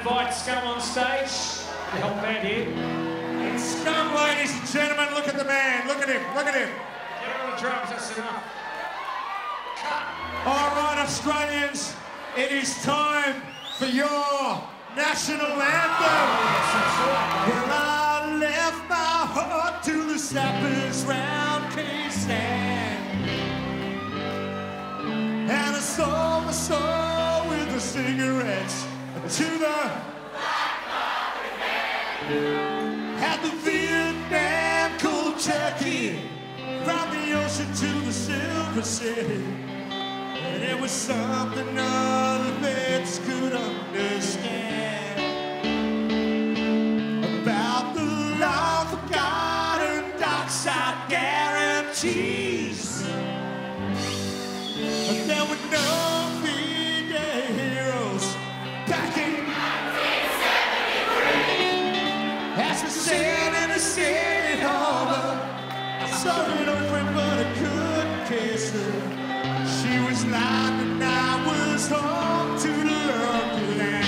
invite Scum on stage to help out here. It's Scum, ladies and gentlemen. Look at the man. Look at him. Look at him. Get on the drums, that's enough. Cut. All right, Australians, it is time for your national anthem. Well, I left my heart to the sappers round Queensland, and I sold my soul with the cigarettes to the had the Vietnam cold turkey from the ocean to the Silver City. And it was something other vets could understand about the long-forgotten dockside guarantees. But there were no V-Day heroes back in 1973. As we sailed in a city harbor, I saw an old friend, but I couldn't kiss her. She was lying and I was home to the lucky land.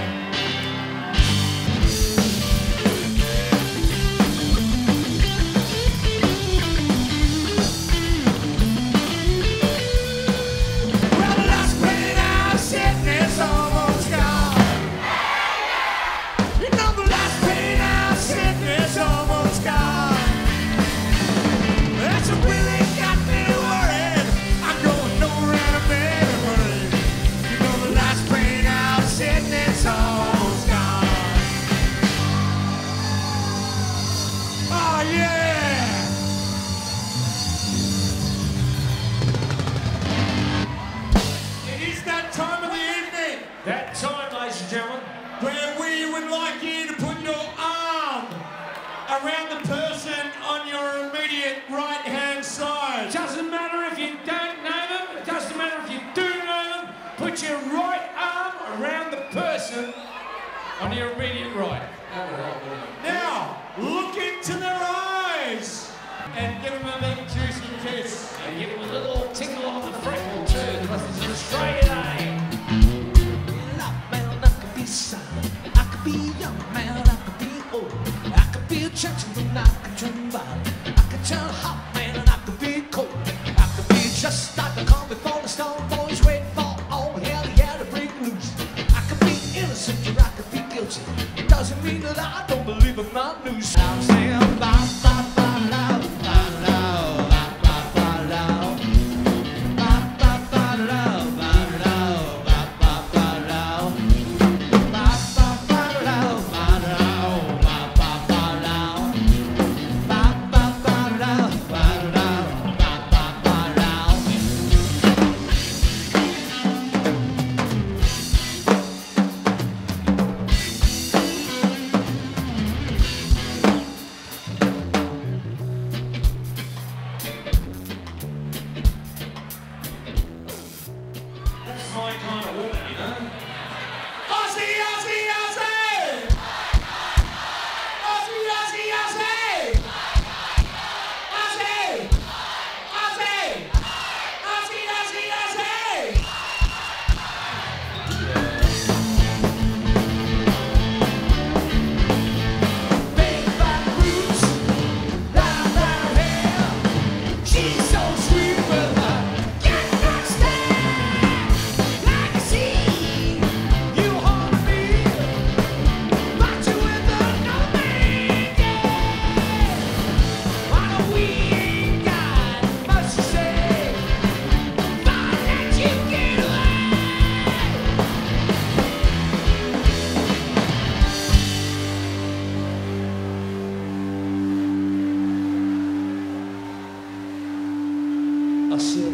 Well, the last pain I was sitting is almost gone. You know the last pain I was sitting is almost gone. That's a really got me worried. I'm going nowhere in a better hurry. You know the last pain I was sitting is almost gone. Oh yeah! It is that time of the evening That time, ladies and gentlemen. where we would like you to put your arm around the person on your immediate right-hand side. Doesn't matter if you don't know them, it doesn't matter if you do know them, put your right arm around the person on your immediate right. Now, look into their eyes and give them a big juicy kiss. And give them a little tickle on the freckle too, because it's an Australian day. Man, I could be silent, I could be young, man, I could be old, I could be a gentleman, I could turn violent, I could turn hot, man, and I could be cold, I could be just like the calm before the storm, boys wait for all hell, yeah, to break loose. I could be innocent or I could be guilty. It doesn't mean that I don't believe in my news. I'm saying bye, bye, bye, loud, bye, loud, bye, bye, bye, loud, bye, bye, bye, loud, bye, loud, bye, bye, bye, loud. That's my kind of woman, you know. Aussie, Aussie, Aussie! Aussie, Aussie, Aussie! Aussie! Aussie! Aussie, Aussie, Aussie! Big fat roots, down her hair. She's so sweet with her cannot stand. Like a sea, you haunt me, but you with her no man can. Why we ain't got much to say, but let you get away. I said,